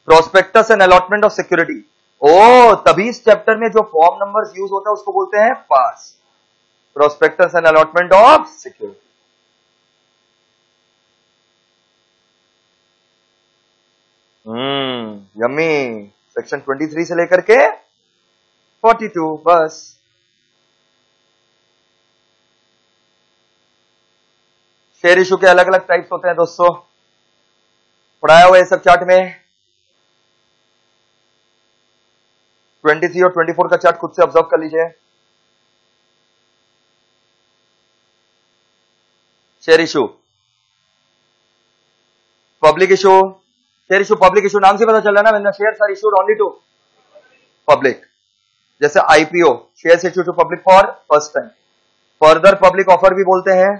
Prospectus and allotment of security. ओ तभी इस चैप्टर में जो फॉर्म नंबर्स यूज होता है उसको बोलते हैं पास। Prospectus and allotment of security. यम्मी। सेक्शन 23 से लेकर के 42 बस। शेयर इशू के अलग अलग टाइप्स होते हैं दोस्तों, पढ़ाया हुआ है सब चार्ट में। 23 और 24 का चार्ट खुद से ऑब्जर्व कर लीजिए। Share issue, public issue. Share issue public issue नाम से पता चल रहा है ना, when the shares are issued only to public. जैसे IPO, shares issue to public for first time. Further public offer भी बोलते हैं,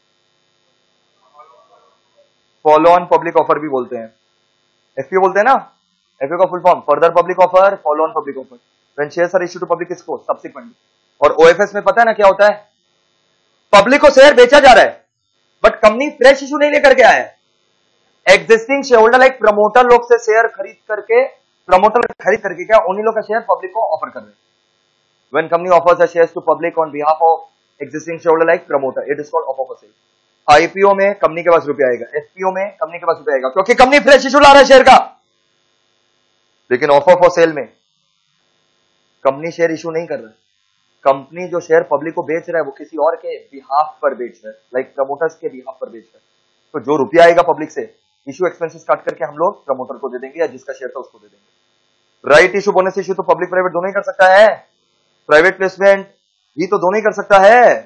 फॉलो ऑन पब्लिक ऑफर भी बोलते हैं, एफपीओ बोलते हैं ना। एफपीओ का full form further public offer, follow on public offer. When shares are issued to public किसको, सब्सिक्वेंटली। और ओएफएस में पता है ना क्या होता है, पब्लिक को शेयर बेचा जा रहा है बट कंपनी फ्रेश इशू नहीं लेकर के आया है। Existing share holder like promoter लोग से शेयर खरीद करके, प्रमोटर खरीद करके क्या उन्हीं लोग का शेयर पब्लिक को ऑफर कर रहे हैं। When company offers the shares to public on behalf of existing share holder like promoter, it is called offer for sale. IPO में कंपनी के पास रुपया आएगा, एफपीओ में कंपनी के पास रुपया आएगा क्योंकि कंपनी फ्रेश इशू ला रहा है शेयर का। लेकिन ऑफर फॉर सेल में कंपनी शेयर इशू नहीं कर रहा है, कंपनी जो शेयर पब्लिक को बेच रहा है वो किसी और के बिहाफ पर बेच रहा है, लाइक प्रमोटर्स के बिहाफ पर बेच रहा है। तो जो रुपया आएगा पब्लिक से, इशू एक्सपेंसेस काट करके हम लोग प्रमोटर को दे देंगे या जिसका शेयर था उसको दे देंगे। राइट इशू, बोनस इशू तो पब्लिक प्राइवेट दोनों ही कर सकता है, प्राइवेट प्लेसमेंट भी तो दोनों ही कर सकता है।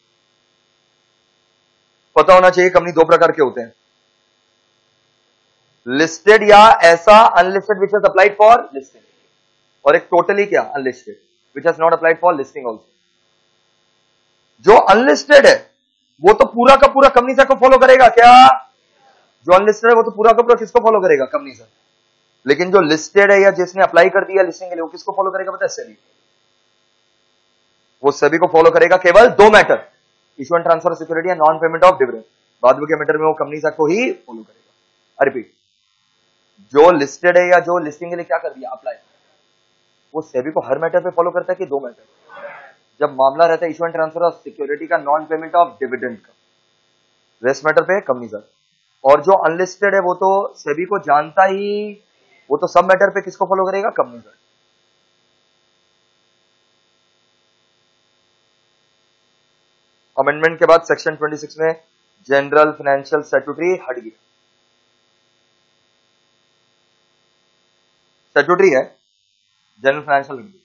पता होना चाहिए कंपनी दो प्रकार के होते हैं, लिस्टेड या ऐसा unlisted which has applied for listing, और एक टोटली क्या unlisted which has not applied for listing also. जो अनलिस्टेड है वो तो पूरा का पूरा कंपनी से को फॉलो करेगा क्या, जो अनलिस्टेड है वो तो पूरा का पूरा किसको फॉलो करेगा, कंपनी से। लेकिन जो लिस्टेड है या जिसने अप्लाई कर दिया लिस्टिंग के लिए वो किसको फॉलो करेगा पता है, सेबी। वो सेबी को फॉलो करेगा केवल दो matter, issue and transfer security and non payment of dividend. बाद के मैटर में वो कंपनी को ही फॉलो करेगा। रिपीट, जो लिस्टेड है या जो लिस्टिंग के लिए क्या कर दिया अप्लाई, वो सेबी को हर मैटर पे फॉलो करता है कि दो मैटर। जब मामला रहता है issue and transfer of security का, नॉन पेमेंट ऑफ डिविडेंड का, रेस्ट मैटर पे कंपनी सर। और जो अनलिस्टेड है वो तो सेबी को जानता ही, वो तो सब मैटर पे किसको फॉलो करेगा, कंपनी सर। अमेंडमेंट के बाद सेक्शन 26 में जनरल फाइनेंशियल स्टैट्यूटरी हट गया। स्टैट्यूटरी है, जनरल फाइनेंशियल हट गया।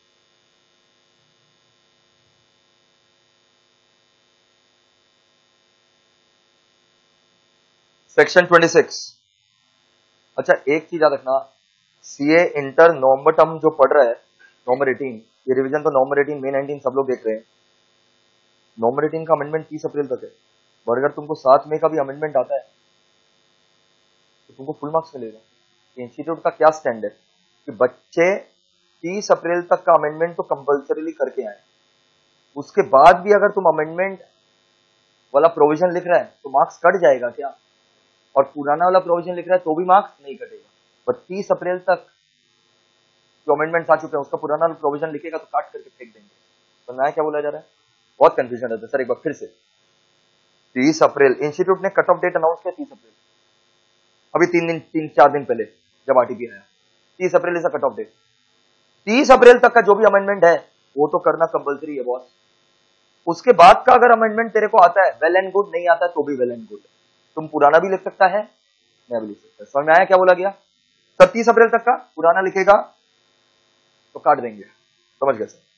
सेक्शन 26। अच्छा एक चीज याद रखना, सीए इंटर नवंबर टर्म जो पढ़ रहा है, नवंबर 18, ये रिवीजन तो नवंबर 18 मई 19 सब लोग देख रहे हैं। नवंबर 18 का अमेंडमेंट 30 अप्रैल तक है, और अगर तुमको 7 मई का भी अमेंडमेंट आता है तो तुमको फुल मार्क्स मिलेगा। इंस्टीट्यूट का क्या स्टैंड है कि बच्चे 30 अप्रैल तक का अमेंडमेंट तो कंपल्सरीली करके आए, उसके बाद भी अगर तुम अमेंडमेंट वाला प्रोविजन लिख रहा है तो मार्क्स कट जाएगा क्या, और पुराना वाला प्रोविजन लिख रहा है तो भी मार्क्स नहीं कटेगा। पर 30 अप्रैल तक जो अमेंडमेंट आ चुके हैं उसका पुराना प्रोविजन लिखेगा तो काट करके फेंक देंगे। तो नया क्या बोला जा रहा है, बहुत कंफ्यूजन रहता है सर। एक बार फिर से, 30 अप्रैल इंस्टीट्यूट ने कट ऑफ डेट अनाउंस किया 30 अप्रैल, अभी 3-4 दिन पहले जब आरटीपी आया, 30 April is cut off date. 30 April तक का जो भी अमेंडमेंट है वो तो करना कंपल्सरी है बॉस। उसके बाद का अगर अमेंडमेंट तेरे को आता है वेल एंड गुड, नहीं आता है तो भी वेल एंड गुड। तुम पुराना भी लिख सकता है, नया भी लिख सकता है। समझ में आया क्या बोला गया? 30 अप्रैल तक का पुराना लिखेगा तो काट देंगे, समझ गए sir?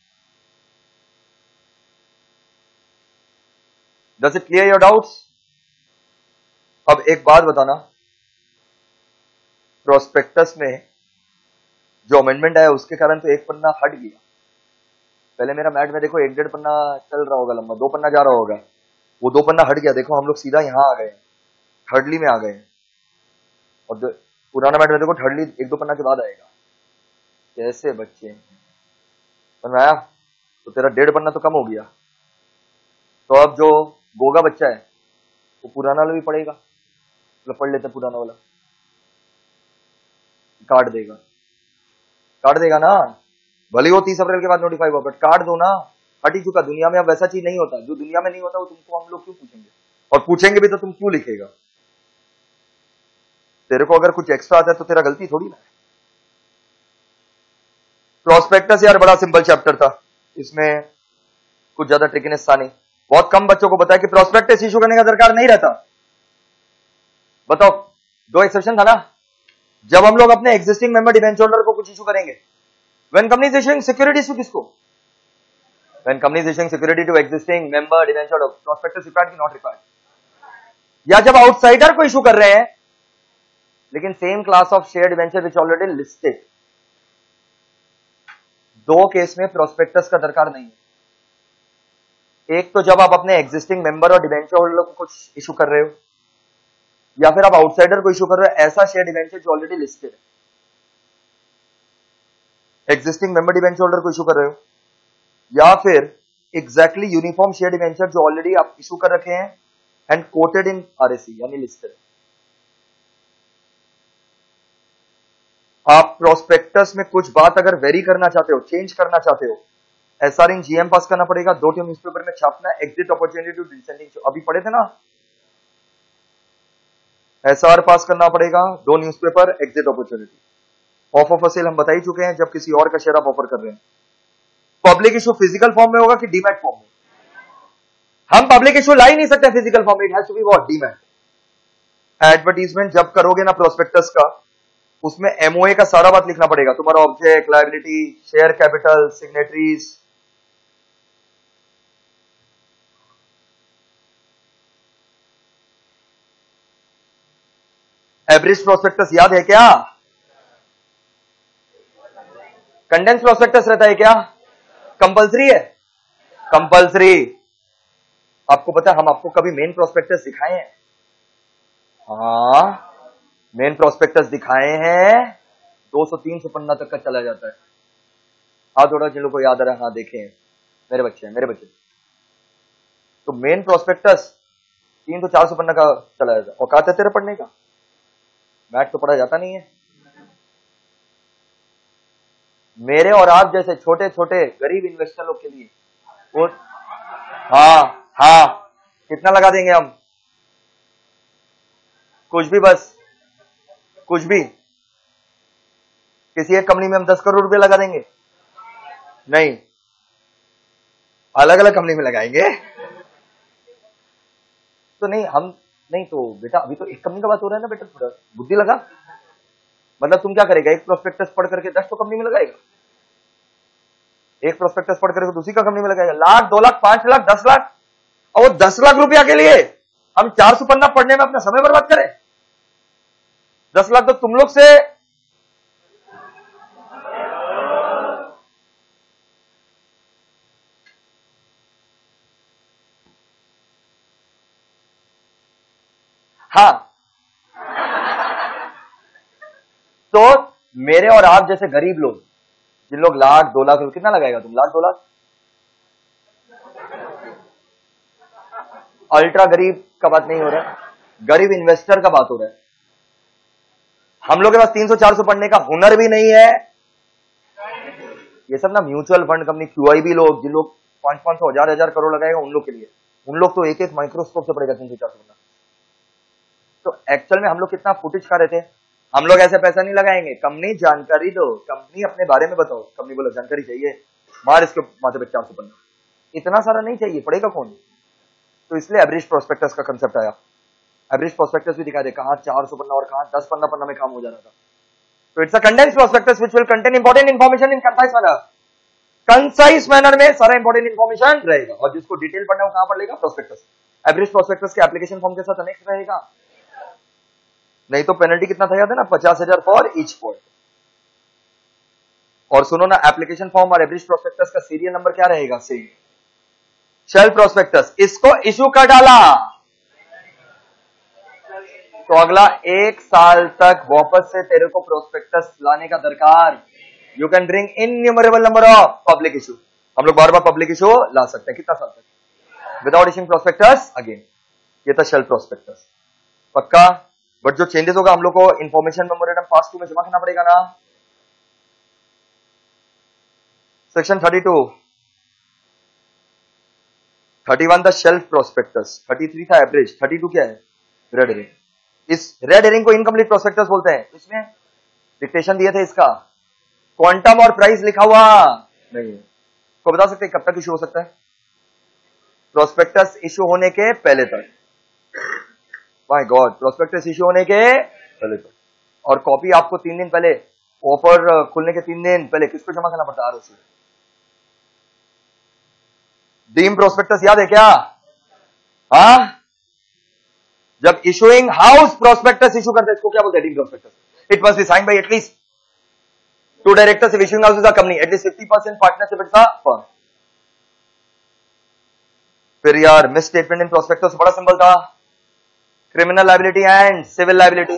Does it clear your doubts? अब एक बात बताना, प्रोस्पेक्टस में जो अमेंडमेंट आया उसके कारण तो एक पन्ना हट गया। पहले मेरा मैट में देखो 1-1.5 पन्ना चल रहा होगा, लंबा 2 पन्ना जा रहा होगा, वो 2 पन्ना हट गया। देखो हम लोग सीधा यहां आ गए, थर्डली में आ गए, और पुराना मैट में देखो थर्डली 1-2 पन्ना के बाद आएगा। कैसे बच्चे, समझ आया? तो तेरा 1.5 पन्ना तो कम हो गया। तो अब जो गोगा बच्चा है वो पुराना वाला भी पढ़ेगा, मतलब पढ़ लेते पुराना वाला। काट देगा, काट देगा ना, भले वो 30 अप्रैल के बाद नोटिफाई हुआ, बट काट दो ना। हट ही चुका, दुनिया में अब वैसा चीज नहीं होता। जो दुनिया में नहीं होता वो तुमको हम लोग क्यों पूछेंगे, और पूछेंगे भी तो तुम क्यों लिखेगा। तेरे को अगर कुछ एक्स्ट्रा आता है तो तेरा गलती थोड़ी ना है। प्रोस्पेक्टस यार बड़ा सिंपल चैप्टर था, इसमें कुछ ज्यादा ट्रिकीनेस था नहीं। बहुत कम बच्चों को पता है कि प्रोस्पेक्टस इशू करने का दरकार नहीं रहता। बताओ, दो एक्सेप्शन था ना। जब हम लोग अपने एग्जिस्टिंग मेंबर डिबेंचर होल्डर को कुछ इशू करेंगे, when company is issuing securities to किसको, when company is issuing security to existing member debenture holder, prospectus required की नॉट रिक्वायर्ड। या जब आउटसाइडर को इशू कर रहे हैं लेकिन same class of share debenture which already listed, दो केस में प्रोस्पेक्टस का दरकार नहीं है। एक तो जब आप अपने एग्जिस्टिंग मेंबर और डिबेंचर होल्डर को कुछ इशू कर रहे हो, या फिर आप आउटसाइडर को इशू कर रहे हो ऐसा शेयर डिबेंचर जो ऑलरेडी लिस्टेड है। एग्जिस्टिंग मेंबर डिबेंचर होल्डर को इशू कर रहे हो, या फिर एग्जैक्टली यूनिफॉर्म शेयर डिबेंचर जो ऑलरेडी आप इशू कर रखे हैं एंड कोटेड इन आरएसी यानी लिस्टेड। आप प्रोस्पेक्टस में कुछ बात अगर वेरी करना चाहते हो, चेंज करना चाहते हो, एसआर इन जीएम पास करना पड़ेगा, 2 न्यूज़पेपर में छापना, एग्जिट अपॉर्चुनिटी टू डिसेंडिंग, अभी पढ़े थे ना, एसआर पास करना पड़ेगा, 2 newspaper, exit opportunity. Offer sale हम बता ही चुके हैं, जब किसी और का शेयर आप ऑफर कर रहे हैं। पब्लिक इशू फिजिकल फॉर्म में होगा कि डीमैट फॉर्म में? हम पब्लिक इशू ला ही नहीं सकते फिजिकल फॉर्म में, it has to be what, demat. Advertisement जब करोगे ना प्रोस्पेक्टस का, उसमें एमओए का सारा बात लिखना पड़ेगा, तुम्हारा object, liability, share capital, signatories. एवरेज प्रोस्पेक्टस याद है क्या? कंडेंस प्रोस्पेक्टस रहता है क्या? कंपल्सरी है? कंपल्सरी। आपको पता है हम आपको कभी मेन प्रोस्पेक्टस दिखाए हैं? हाँ, मेन प्रोस्पेक्टस दिखाए हैं, 200-300 पन्ना तक का चला जाता है। हाँ, थोड़ा जिन लोगों को याद आ रहा है, हाँ देखे हैं, मेरे बच्चे हैं, मेरे बच्चे। तो मेन प्रोस्पेक्टस 300-400 पन्ना का चला जाता है। और कहा था तेरे पढ़ने का, मैथ तो पढ़ा जाता नहीं है। मेरे और आप जैसे छोटे छोटे गरीब इन्वेस्टर लोग के लिए वो, हाँ, कितना लगा देंगे हम? कुछ भी, बस कुछ भी। किसी एक कंपनी में हम 10 करोड़ रुपए लगा देंगे? नहीं, अलग अलग कंपनी में लगाएंगे। तो नहीं, हम नहीं तो बेटा, अभी तो एक कंपनी का बात हो रहा है ना बेटा, थोड़ा बुद्धि लगा। मतलब तुम क्या करेगा, एक प्रोस्पेक्टस पढ़ करके 10 तो कंपनी में लगाएगा, एक प्रोस्पेक्टस पढ़ करके दूसरी का कंपनी में लगाएगा। लाख, 2 लाख, 5 लाख, 10 लाख, और वो 10 लाख रुपया के लिए हम 400 पन्ना पढ़ने में अपना समय बर्बाद करें? 10 लाख तो तुम लोग से हाँ। तो मेरे और आप जैसे गरीब लोग, जिन लोग लाख, 2 लाख, कितना लगाएगा तुम? लाख, 2 लाख? अल्ट्रा गरीब का बात नहीं हो रहा है, गरीब इन्वेस्टर का बात हो रहा है। हम लोग के पास 300-400 पढ़ने का हुनर भी नहीं है। ये सब ना म्यूचुअल फंड कंपनी, क्यूआईबी लोग, जिन लोग 500-500, 1000 करोड़ लगाएगा, उन लोग के लिए। उन लोग तो एक एक माइक्रोस्कोप से पड़ेगा 300-400 पन्ना। तो एक्चुअल में हम लोग कितना फुटेज खा रहे थे। हम लोग ऐसे पैसा नहीं लगाएंगे, कंपनी जानकारी दो, कंपनी अपने बारे में बताओ। कंपनी बोलो जानकारी चाहिए, मार इसके माथे पे 400 पन्ना। इतना सारा नहीं चाहिए, पड़ेगा कौन? तो इसलिए एवरेज प्रोस्पेक्टस का कंसेप्ट आया। एवरेज प्रोस्पेक्टस भी दिखा दे, कहां 400 पन्ना और कहां 10 पन्ना में काम हो जा रहा था। तो it's a condensed prospectus which will contain important information in concise manner. Concise manner में सारा इंपॉर्टेंट इंफॉर्मेशन रहेगा, और जिसको डिटेल पढ़ना है वो कहां पढ़ लेगा? प्रोस्पेक्टस। एवरेज प्रोस्पेक्टस के एप्लीकेशन फॉर्म के साथ अनेक्स रहेगा, नहीं तो पेनल्टी कितना था याद है ना, 50,000 फॉर ईच पॉइंट। और सुनो ना, एप्लीकेशन फॉर्म और एवरेज प्रोस्पेक्टस का सीरियल नंबर क्या रहेगा? सेम। शेल प्रोस्पेक्टस, इसको इशू कर डाला तो अगला 1 साल तक वापस से तेरे को प्रोस्पेक्टस लाने का दरकार। You can bring innumerable number of public issue. हम लोग बार बार पब्लिक इशू ला सकते हैं, कितना साल तक, विदाउट इशूइंग प्रोस्पेक्टस अगेन। ये था शेल प्रोस्पेक्टस। पक्का? बट जो चेंजेस होगा हम लोग को इंफॉर्मेशन मेमोरेंडम पास 2 में जमा करना पड़ेगा ना। सेक्शन 32, 31 था शेल्फ प्रोस्पेक्टस, 33 था एवरेज, 32 क्या है? Red herring. इस रेड हेरिंग को इनकम्प्लीट प्रोस्पेक्टस बोलते हैं। इसमें डिक्टेशन दिए थे, इसका क्वांटम और प्राइस लिखा हुआ नहीं है। को बता सकते कब तक इश्यू हो सकता है? प्रोस्पेक्टस इश्यू होने के पहले तक। माय गॉड, प्रोस्पेक्टस इश्यू होने के पहले तक। और कॉपी आपको 3 दिन पहले, ऑफर खुलने के 3 दिन पहले किसको जमा करना पड़ता है? आरओसी। डीम प्रोस्पेक्टस याद है क्या? हाँ, जब इशूइंग हाउस प्रोस्पेक्टस इशू करते हैं इसको क्या बोलते हैं? Deemed prospectus. It must be signed by at least 2 directors if issuing house is a company, at least 50% partnership it's a firm। फिर यार मिस स्टेटमेंट इन प्रोस्पेक्टस बड़ा सिंपल था, criminal liability and civil liability.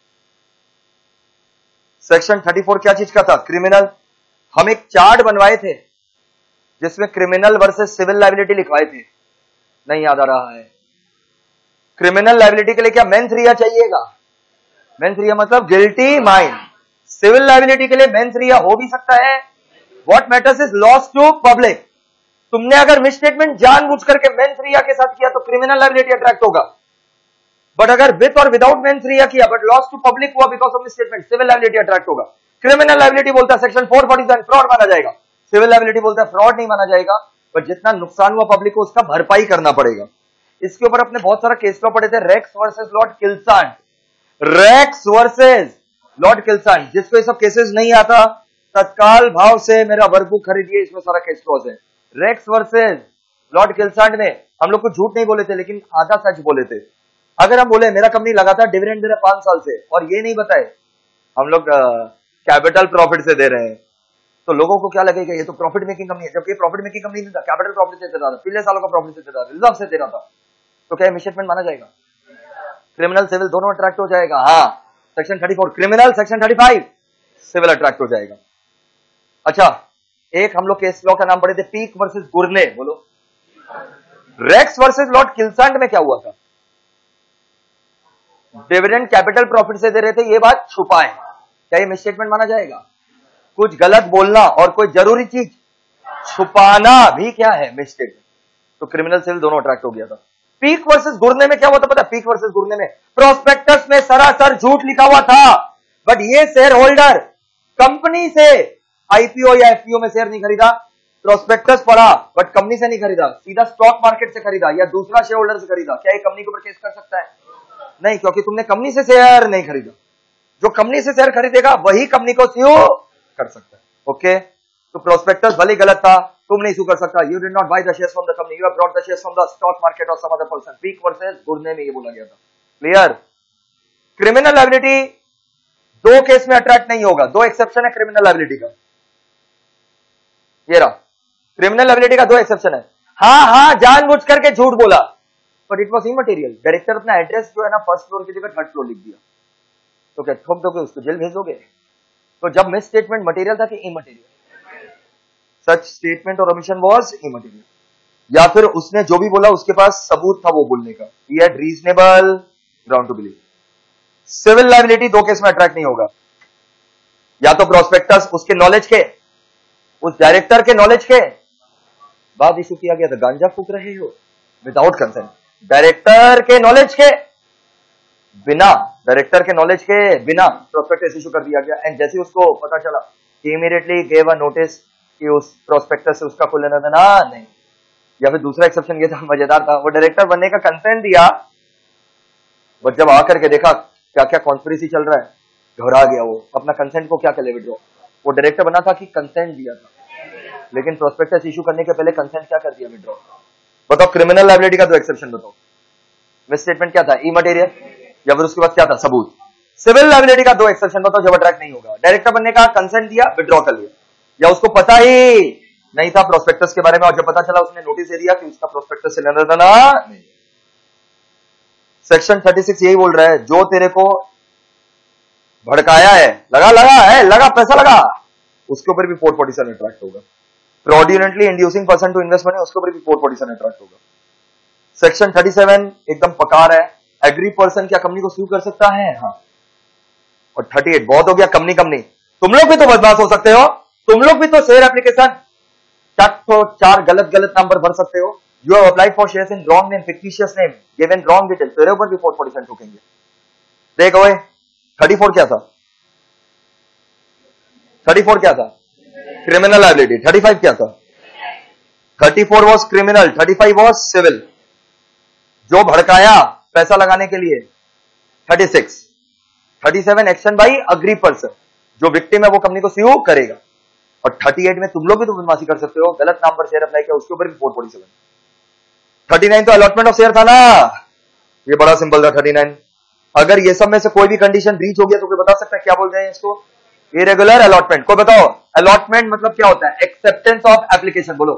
Section 34 क्या चीज का था? Criminal. हम एक चार्ट बनवाए थे जिसमें क्रिमिनल वर्सेस सिविल लायबिलिटी लिखवाए थे, नहीं याद आ रहा है? क्रिमिनल लायबिलिटी के लिए क्या मेंस रिया चाहिएगा? मेंस रिया मतलब गिल्टी माइंड। सिविल लायबिलिटी के लिए मेंस रिया हो भी सकता है। What matters is loss to public. तुमने अगर मिस स्टेटमेंट जानबूझ करके मेंस रिया के साथ किया तो क्रिमिनल लायबिलिटी अट्रैक्ट होगा, बट अगर विथ और विदाउट मेंस रिया किया बट लॉस टू पब्लिक हुआ because of misstatement, civil liability attract होगा। क्रिमिनल लायबिलिटी बोलता है सेक्शन 447 फ्रॉड माना जाएगा, सिविल लायबिलिटी बोलता है फ्रॉड नहीं माना जाएगा, बट जितना नुकसान हुआ पब्लिक को उसका भरपाई करना पड़ेगा। इसके ऊपर अपने बहुत सारा केस लॉ पढ़े थे, Rex versus Lord Kylsant, Rex versus Lord Kylsant. जिसको ये सब केसेस नहीं आता तत्काल भाव से मेरा वर्कबुक खरीदिए, इसमें सारा केस लॉज है। रेक्स वर्सेस लॉर्ड किल्सांट में हम लोग को झूठ नहीं बोले थे लेकिन आधा सच बोले थे। अगर हम बोले मेरा कंपनी लगातार डिविडेंड दे रहा है 5 साल से और ये नहीं बताए हम लोग कैपिटल प्रॉफिट से दे रहे हैं, तो लोगों को क्या लगेगा ये तो प्रॉफिट मेकिंग कंपनी है, जबकि प्रॉफिट मेकिंग कंपनी नहीं था, कैपिटल प्रॉफिट से दे रहा था, पिछले सालों का प्रॉफिट से दे रहा था, रिजर्व से दे रहा था, तो क्या मिस स्टेटमेंट माना जाएगा? क्रिमिनल सिविल दोनों अट्रैक्ट हो जाएगा। हाँ, section 34 criminal, section 35 civil attract हो जाएगा। अच्छा, एक हम लोग केस लॉ का नाम पढ़े थे, पीक वर्सेस गुर्ने। बोलो, रेक्स वर्सेस लॉर्ड किल्सांट में क्या हुआ था? डिविडेंड कैपिटल प्रॉफिट से दे रहे थे, ये बात छुपाए, क्या ये मिस स्टेटमेंट माना जाएगा? कुछ गलत बोलना और कोई जरूरी चीज छुपाना भी क्या है? Misstatement. तो क्रिमिनल सिविल दोनों अट्रैक्ट हो गया था। पीक वर्सेस गुर्ने में क्या हुआ था पता है? पीक वर्सेस गुर्ने में प्रोस्पेक्टस में सरासर झूठ लिखा हुआ था, बट ये शेयर होल्डर कंपनी से आईपीओ या एफपीओ में शेयर नहीं खरीदा, प्रोस्पेक्टस पढ़ा बट कंपनी से नहीं खरीदा, सीधा स्टॉक मार्केट से खरीदा या दूसरा शेयर होल्डर से खरीदा। क्या ये कंपनी के ऊपर केस कर सकता है? नहीं, क्योंकि तुमने कंपनी से शेयर नहीं खरीदा। जो कंपनी से शेयर खरीदेगा वही कंपनी को स्यू कर सकता है। ओके, तो प्रोस्पेक्टस भले गलत था, तुम नहीं सू कर सकता। You did not buy the shares from the company, you have brought the shares from the stock market और some other person. Peek versus Gurney में ये बोला गया था। क्लियर? क्रिमिनल लायबिलिटी 2 केस में अट्रैक्ट नहीं होगा, 2 एक्सेप्शन है क्रिमिनल लायबिलिटी का। ये रहा, क्रिमिनल लायबिलिटी का 2 एक्सेप्शन है। हाँ, जानबूझ करके झूठ बोला but it was immaterial. Director अपना एड्रेस जो है ना फर्स्ट फ्लोर की जगह 3rd फ्लोर लिख दिया, तो क्या ठोक दोगे उसको, जेल भेजोगे? तो जब मिस स्टेटमेंट मटेरियल था कि इमटेरियल? सच स्टेटमेंट और ओमिशन वाज इमटेरियल, या फिर उसने जो भी बोला उसके पास सबूत था वो बोलने का, he had reasonable ground to believe. Civil liability 2 case में अट्रैक्ट नहीं होगा, या तो प्रोस्पेक्टस उसके नॉलेज के, उस डायरेक्टर के नॉलेज के बाद इशू किया गया था। गांजा फूक रहे हो विदाउट कंसेंट, डायरेक्टर के नॉलेज के बिना, डायरेक्टर के नॉलेज के बिना प्रोस्पेक्टस इशू कर दिया गया। एंड जैसे उसको पता चला कि इमीडिएटली गेव अ नोटिस कि उस प्रोस्पेक्टस से उसका कोई लेना देना नहीं। या फिर दूसरा एक्सेप्शन ये था, मजेदार था, वो डायरेक्टर बनने का कंसेंट दिया बट जब आकर के देखा क्या क्या कॉन्स्पिरेसी चल रहा है, घबरा गया वो। अपना कंसेंट को क्या कर ले विड्रॉ? वो डायरेक्टर बना था कि कंसेंट दिया था, लेकिन प्रोस्पेक्टस इशू करने के पहले कंसेंट क्या कर दिया? विड्रॉ। बताओ, क्रिमिनल लायबिलिटी का 2 एक्सेप्शन बताओ। मिस स्टेटमेंट क्या था? इमटेरियल, या फिर उसके बाद क्या था? सबूत। सिविल लायबिलिटी का 2 एक्सेप्शन बताओ जब अट्रैक्ट नहीं होगा। डायरेक्टर बनने का कंसेंट दिया, विड्रॉ कर लिया, या उसको पता ही नहीं था प्रोस्पेक्टस के बारे में और जब पता चला उसने नोटिस दे दिया कि उसका प्रोस्पेक्टस से लेना देना नहीं। सेक्शन 36 यही बोल रहा है, जो तेरे को भड़काया है, लगा पैसा लगा, उसके ऊपर भी 447 अट्रैक्ट होगा। Fraudulently inducing person to invest money, उसके ऊपर भी 447 अट्रैक्ट होगा। सेक्शन 37 एकदम पकार है, एग्री पर्सन क्या कंपनी को सू कर सकता है? हाँ। और 38 बहुत हो गया, कंपनी कंपनी। तुम लोग भी तो बदमाश हो सकते हो, तुम लोग भी तो शेयर एप्लीकेशन चार गलत गलत नाम पर भर सकते हो। You have applied for shares in wrong name, fictitious name, given wrong detail, तेरे ऊपर भी 4% ठोकेंगे। देख ओए 34 क्या था? 34 क्या था? Criminal liability. 35 क्या था? 34 वॉज क्रिमिनल, 35 वॉज सिविल, जो भड़काया पैसा लगाने के लिए। 36 37 एक्शन बाई अग्री पर्सन, जो विक्टिम है वो कंपनी को स्यू करेगा। और 38 में तुम लोग भी तो बदमाशी कर सकते हो, गलत नाम पर शेयर अप्लाई किया उसके ऊपर भी 447। 39 तो अलॉटमेंट ऑफ शेयर था ना, ये बड़ा सिंपल था 39। अगर ये सब में से कोई भी कंडीशन ब्रीच हो गया तो कोई बता सकता है क्या बोलते हैं इसको? Irregular allotment. कोई बताओ अलॉटमेंट मतलब क्या होता है? एक्सेप्टेंस ऑफ एप्लीकेशन, बोलो।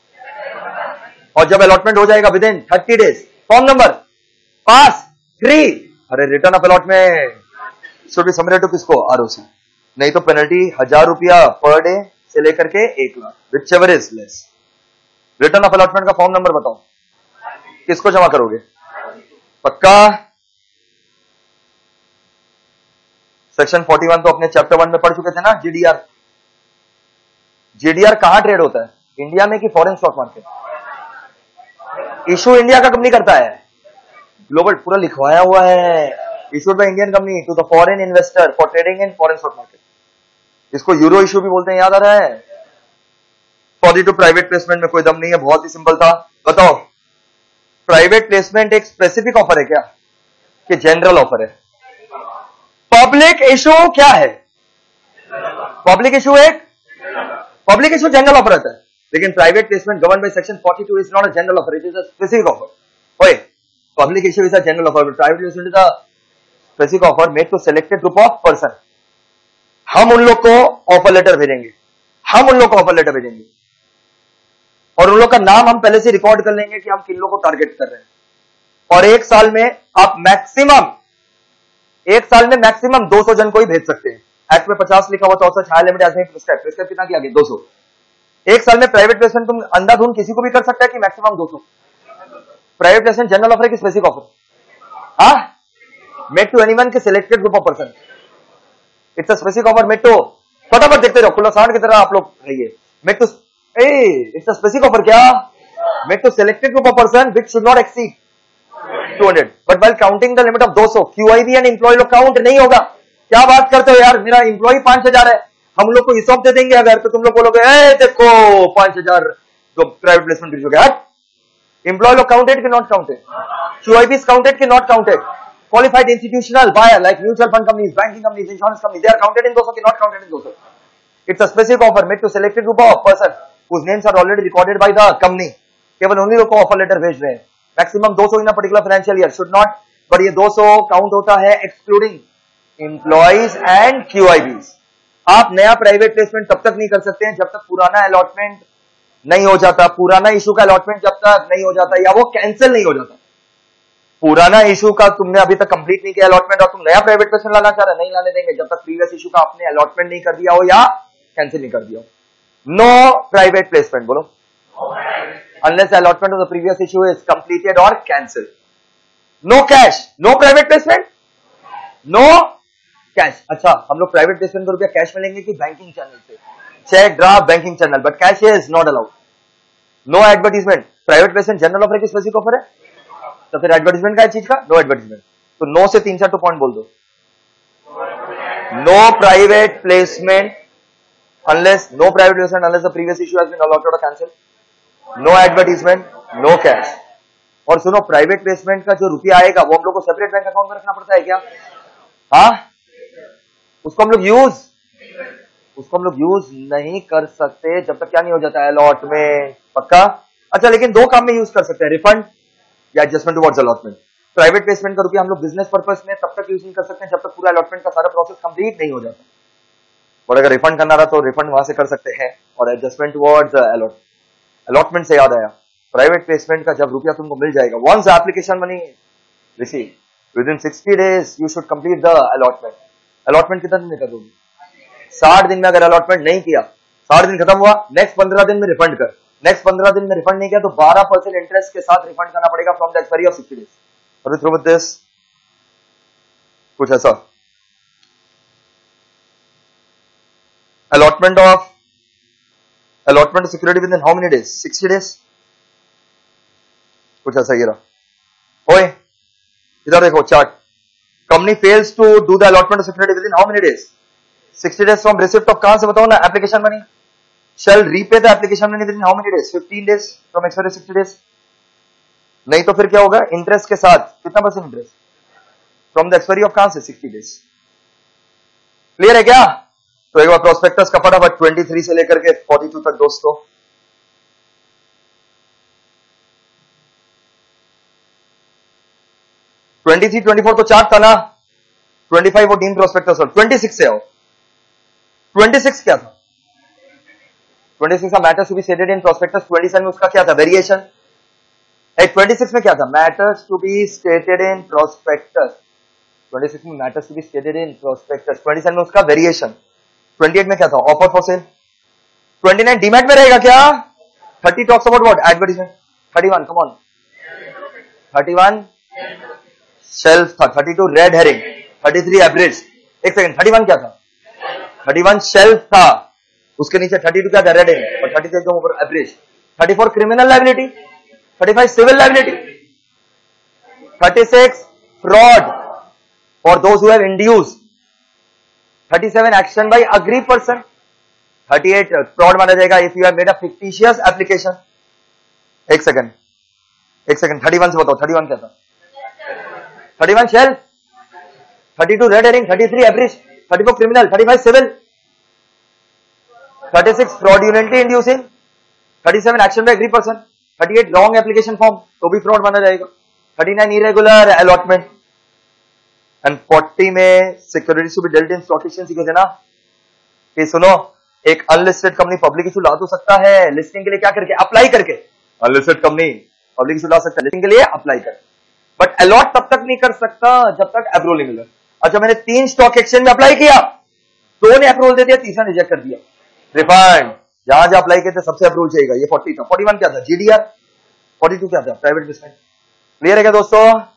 और जब अलॉटमेंट हो जाएगा within 30 days, form number PAS 3, अरे return of allotment should be submitted to किसको? आरओसी। नहीं तो पेनल्टी 1000 रुपया पर डे से लेकर के 1 lakh, whichever is less. Return of allotment का फॉर्म नंबर बताओ, किसको जमा करोगे? पक्का? सेक्शन 41 तो अपने चैप्टर 1 में पढ़ चुके थे ना, जीडीआर। जीडीआर कहां ट्रेड होता है? इंडिया में कि foreign stock market? Issue India का कंपनी करता है, ग्लोबल पूरा लिखवाया हुआ है, issued by Indian company to the foreign investor for trading in foreign stock market. इसको यूरो इशू भी बोलते हैं, याद आ रहा है? फॉर टू प्राइवेट प्लेसमेंट में कोई दम नहीं है, बहुत ही सिंपल था। बताओ प्राइवेट प्लेसमेंट एक स्पेसिफिक ऑफर है क्या कि जनरल ऑफर है? पब्लिक इशू क्या है? पब्लिक इशू जनरल ऑफर रहता है, लेकिन private placement govern by section 42 is not a general offer, it is a specific offer. ओए public issue is a general offer, private placement is a specific offer made to selected group of person. हम उन लोग को offer letter भेजेंगे, और उन लोग का नाम हम पहले से रिकॉर्ड कर लेंगे कि हम किन लोग को टारगेट कर रहे हैं। और एक साल में मैक्सिमम 200 जन को ही भेज सकते हैं। एक्ट में 50 लिखा हुआ था, औसत हाई लिमिट प्रिस्क्राइब कितना किया गया? 200। एक साल में प्राइवेट प्लेसमेंट तुम अंधाधुन किसी को भी कर सकता है कि maximum 200? Private placement general offer है कि स्पेसिफिक ऑफर? हाँ, मेड टू एनीवन के selected group of person. It's a specific offer made to, फटाफट देखते रहो, खुला सांड की तरह आप लोग रहिए। Made to, it's a specific offer क्या? Made to selected group of person which should not exceed 200, but while counting the limit of 200 QIB and employee लोग काउंट नहीं होगा। क्या बात करते हो यार, मेरा एम्प्लॉय 5000 है, हम लोग को हिसाब दे देंगे अगर, तो तुम लोग बोलोगे देखो 5000 तो प्राइवेट प्लेसमेंट हो गया। एम्प्लॉय लोग काउंटेड कि not counted? QIB is counted कि not counted? Qualified institutional buyer like mutual fund companies, banking companies, insurance companies, they are counted in 200 ki not counted in 200? It's a specific offer made to selected group of person whose names are already recorded by the company. केवल उन्हीं लोग को offer letter भेज रहे हैं। Maximum 200 in a particular financial year, should not, but ये 200 count होता है एक्सक्लूडिंग एम्प्लॉइज एंड क्यूआईबीज। आप नया प्राइवेट प्लेसमेंट तब तक नहीं कर सकते हैं जब तक पुराना अलॉटमेंट नहीं हो जाता, पुराना इशू का अलॉटमेंट जब तक नहीं हो जाता या वो कैंसिल नहीं हो जाता। पुराना इशू का तुमने अभी तक कंप्लीट नहीं किया अलॉटमेंट और तुम नया प्राइवेट प्लेसमेंट लाना चाह रहे, नहीं लाने देंगे जब तक प्रीवियस इशू का आपने अलॉटमेंट नहीं कर दिया हो या कैंसिल नहीं कर दिया हो। नो प्राइवेट प्लेसमेंट, बोलो, unless allotment of the previous issue is completed और cancel. No cash, no private placement, no cash. अच्छा, हम लोग प्राइवेट प्लेसमेंट का रुपया कैश में लेंगे कि बैंकिंग चैनल से? Cheque, draft, banking channel, but cash is not allowed. No advertisement, private placement general offer की स्पेसिफिक ऑफर है, तो फिर एडवर्टीजमेंट का है चीज का? No advertisement. तो नो से 3 4 पॉइंट बोल दो। No private placement unless the previous issue has been allotted और cancel. No advertisement, no cash. और सुनो, प्राइवेट प्लेसमेंट का जो रुपया आएगा वो हम लोग को सेपरेट बैंक अकाउंट में रखना पड़ता है क्या? हाँ, उसको हम लोग यूज नहीं कर सकते जब तक क्या नहीं हो जाता है अलॉटमेंट। पक्का? अच्छा, लेकिन 2 काम में यूज कर सकते हैं, रिफंड या adjustment towards allotment. Private placement का रुपया हम लोग बिजनेस पर्पस में तब तक यूज नहीं कर सकते जब तक पूरा अलॉटमेंट का सारा प्रोसेस कंप्लीट नहीं हो जाता। और अगर रिफंड करना रहा तो रिफंड वहां से कर सकते हैं। और एडजस्टमेंट टुवर्ड्स अलॉटमेंट से याद आया, प्राइवेट प्लेसमेंट का जब रुपया तुमको मिल जाएगा, once application money receive within 60 days you should complete the allotment. Allotment कितने दिन में कर दोगे? 60 दिन में अगर अलॉटमेंट नहीं किया, 60 दिन खत्म हुआ, नेक्स्ट 15 दिन में रिफंड कर। नेक्स्ट 15 दिन में रिफंड नहीं किया तो 12% इंटरेस्ट के साथ रिफंड करना पड़ेगा from the expiry of 60 days. Are you through with this? कुछ ऐसा। allotment of security within how many days? 60 days, कुछ ऐसा। ये रहा। ओए इधर देखो chart. Company fails to do the allotment of security within how many days? 60 days from receipt of. कहां से बताओ ना? Application money. Shall repay the application money within how many days? 15 days from expiry 60 days. नहीं तो फिर क्या होगा? Interest के साथ कितना % interest from the expiry of. कहां से? 60 डेज। क्लियर है क्या? तो एक बार प्रोस्पेक्टस का फटाफट 23 से लेकर के 42 तक दोस्तों। ट्वेंटी 24 तो चार्ट था ना। 25 वो डीम प्रोस्पेक्टस। 26 से आओ। 26 क्या था? 26 का matters to be stated in prospectus. 27 में उसका क्या था? वेरिएशन। 26 में क्या था? Matters to be stated in prospectus. 26 में matters to be stated in prospectus. 27 में उसका वेरिएशन। 28 में क्या था? Offer for cell. 29 डीमैट में रहेगा क्या? 30 talks about what? Advertisement. 31 come on. 31 shelf था। 32 रेड हेरिंग। 33 एवरेज। एक सेकंड, 31 क्या था? 31 शेल्फ था। उसके नीचे 32 क्या था? Red herring. और 33 के ऊपर एवरेज। 34 criminal liability. 35 civil liability. 36 fraud for those who have induced. 37 action by aggrieved person. 38 fraud माना जाएगा if you have made a fictitious application. एक सेकंड 31 से बताओ 31 क्या था? 31 शेल। 32 red herring. 33 एवरेज। 34 criminal. 35 civil. 36 fraudulently inducing. 37 action by aggrieved person. 38 wrong application form, तो भी फ्रॉड माना जाएगा। 39 इरेगुलर अलॉटमेंट। एंड 40 में securities to be dealt in stock exchange सीखे थे ना कि सुनो, एक अनलिस्टेड कंपनी पब्लिक इशू ला तो सकता है लिस्टिंग के लिए। क्या करके? अप्लाई करके। अनलिस्टेड कंपनी पब्लिक इशू ला सकता है लिस्टिंग के लिए अप्लाई करके, बट अलॉट तब तक नहीं कर सकता जब तक अप्रूवल नहीं मिला। अच्छा, मैंने 3 स्टॉक एक्सचेंज में अप्लाई किया, 2 ने अप्रूवल दे दिया, तीसरा रिजेक्ट कर दिया। रिफंड। जहां जहां अप्लाई किए थे सबसे अप्रूवल चाहिए। ये 40 था। 41 क्या था? जीडीआर। 42 क्या था? Private investment. क्लियर है क्या दोस्तों?